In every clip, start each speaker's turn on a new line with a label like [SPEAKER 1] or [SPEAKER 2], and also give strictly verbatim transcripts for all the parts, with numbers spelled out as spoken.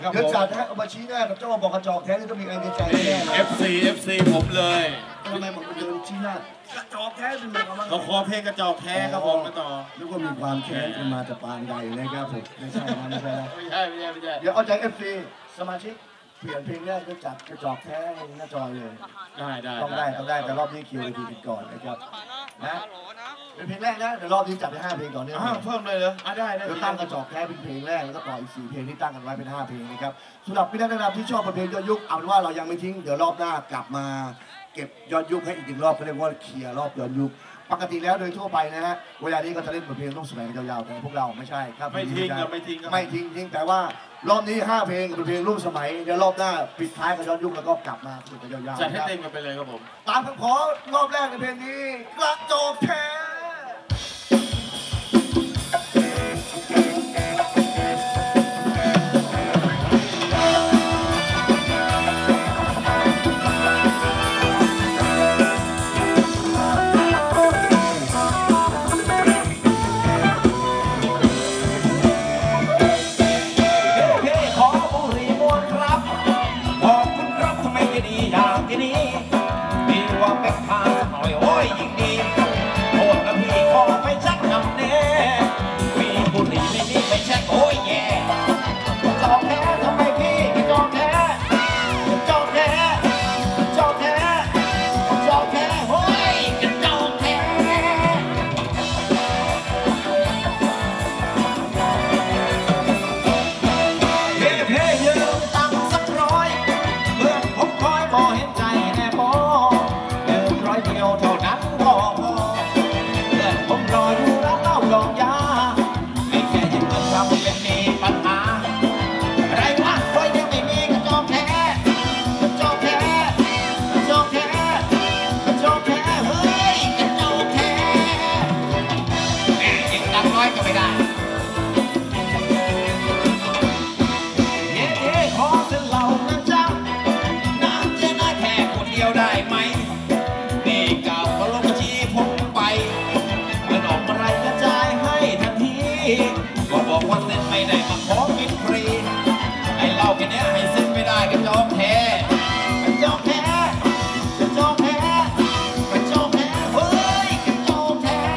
[SPEAKER 1] ครับผม
[SPEAKER 2] เดี๋ยวจัดให้เอามาชี้หน้ากับเจ้าบอกกระจอกแท้นี่ต้องมีไอเดียใจแน่
[SPEAKER 1] เอฟซี เอฟซี ผมเลย
[SPEAKER 2] ทำไมบอกเดินชี้หน้ากระจอกแท้เป็นยังไงบ้าง
[SPEAKER 1] เขาขอเพลงกระจอกแท้ครับผมมาต่อ
[SPEAKER 2] นึกว่ามีความแค้นกันมาแต่ปางใดนะครับผมไม่ใช่นะไม่ใช่นะ
[SPEAKER 1] ไม่ใช่ไม่ใช่ไม่ใช่
[SPEAKER 2] เดี๋ยวเอาใจเอฟซีสมาชิกเปลี่ยนเพลงแรกก็จัดกระจอกแท้หน้าจอเลย
[SPEAKER 1] ได้ได้
[SPEAKER 2] ต้องได้ต้องได้แต่รอบนี้คิวดีกันก่อนนะครับนะเป็นเพลงแรกนะเดี๋ยวรอบนี้จัดไปห้าเพลงก่อนเนี่ย
[SPEAKER 1] เพิ่มเลยเหรออ่ะได้ได้
[SPEAKER 2] เดี๋ยวตั้งกระจอกแท้เป็นเพลงแรกแล้วก็ต่ออีกสี่เพลงที่ตั้งกันไว้เป็นห้าเพลงนะครับสำหรับพี่นักดนตรีที่ชอบเพลงย้อนยุคเอาเป็นว่าเรายังไม่ทิ้งเดี๋ยวรอบหน้ากลับมาเก็บย้อนยุคให้อีกหนึ่งรอบก็เรียกว่าเคลียร์รอบย้อนยุคปกติแล้วโดยทั่วไปนะฮะเวลานี้ก็จะเล่นบทเพลงต้องแสดงยาวๆแต่พวกเราไม่ใช่ครับ
[SPEAKER 1] ไม่ทิ้งครับไม่ทิ้ง
[SPEAKER 2] ไม่ทิ้งทิ้งแต่ว่ารอบนี้ห้าเพลงเป็นเพลงรุ่นสมัยเดี๋ยวรอบหน้าปิดท้ายกับย้อนยุคแล้วก็กลับมาสู่กันยาวๆ
[SPEAKER 1] จัดให้เต็มกันไปเลยครับผม
[SPEAKER 2] ตามคำขอรอบแรกในเพลงนี้กระจอกแท้
[SPEAKER 3] บอกว่าเส้นไม่ได้มาขอกินฟรีไอ้เหล้าแค่นี้ให้เส้นไม่ได้กระจอกแท้กระจอกแท้กระจอกแท้กระจอกแท้เฮ้ยกระจอกแท้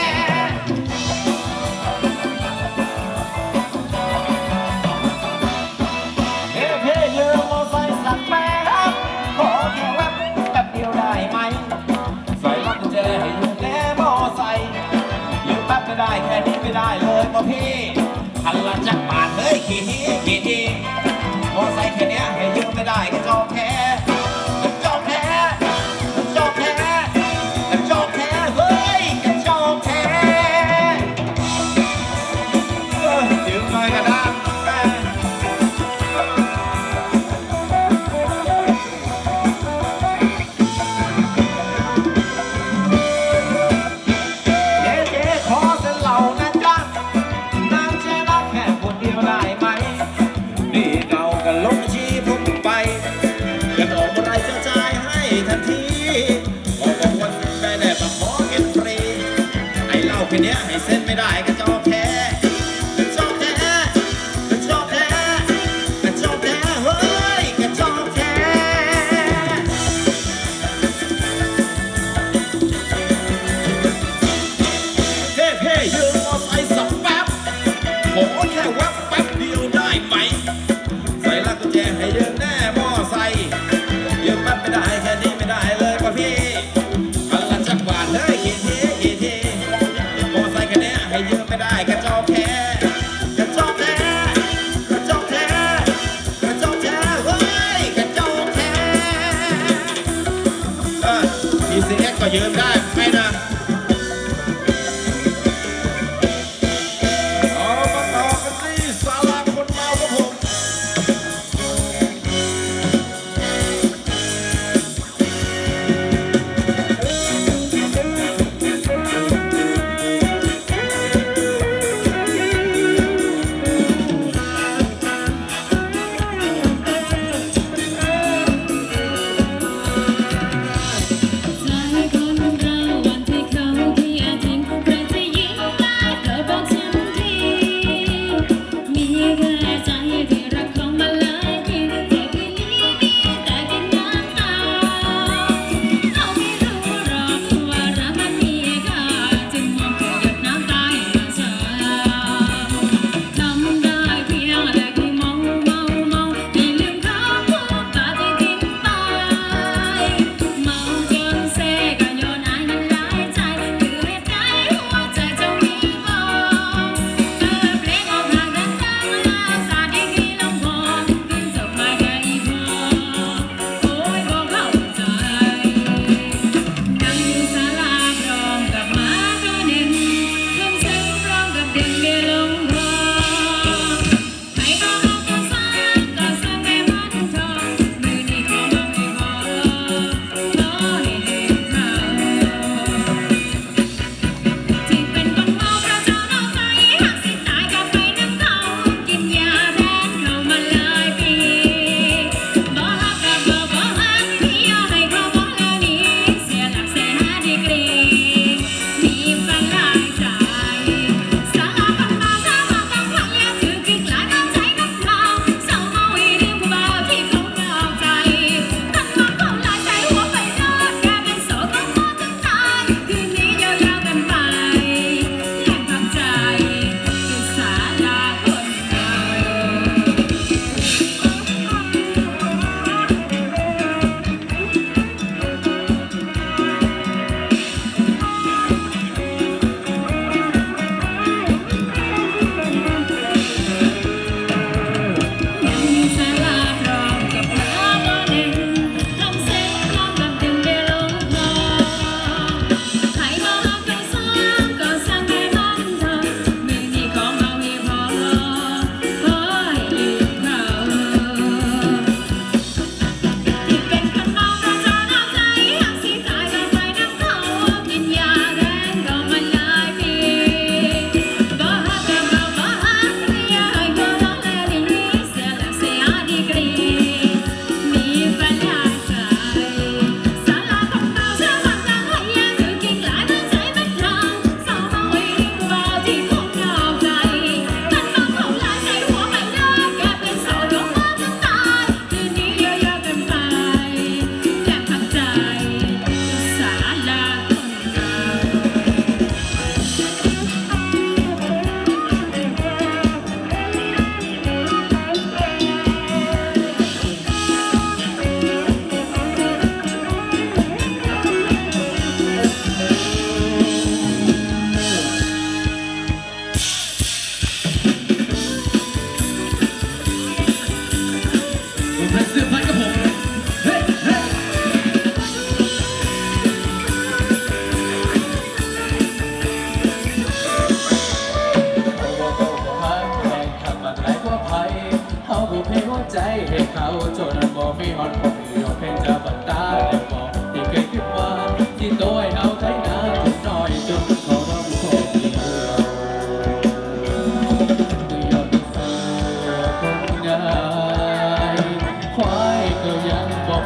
[SPEAKER 3] เฮ้เฮ้เรือมอไซค์สั่งแป๊บขอแค่แวบแป๊บเดียวได้ไหมใส่ล็อกกุญแจให้ลูกแง่มอไซค์ยืมแป๊บไม่ได้แค่นี้ไม่ได้เลยป่ะพี่พันละจักรบาทเฮ้ยขี่ทีขี่ทีมอไซค์แค่นี้ให้ยืมไม่ได้กระจอกแท้กระจอกแท้กระจอกแท้กระจอกแท้เฮ้ยกระจอกแท้ยืมหน่อยก็ได้แค่นี้ให้เส้นไม่ได้กระจอกแท้กระจอกแท้กระจอกแท้กระจอกแท้เฮ้ยกระจอกแท้เฮ้เฮ้ยืมมอไซค์สักแป๊บขอแค่แวบแป๊บเดียวได้ไหมใส่ลักกุญแจให้ยืมแน่มอไซค์ยืมแป๊บไม่ได้แค่นี้ไม่ได้เลยป่ะพี่พันละจักรบาทเลยกี่ทีกี่ทีให้ยืมไม่ได้กระจอกแท้กระจอกแท้กระจอกแท้กระจอกแท้เฮ้ยกระจอกแท้เออ ที ซี เอ็กซ์ ก็ยืมได้ไม่นะเอามาต่อกันที่ศาลาคนเมาครับผม
[SPEAKER 4] สายคนเรา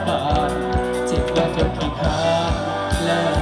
[SPEAKER 4] ขาดเจ็บมาจนขี้คานเลิก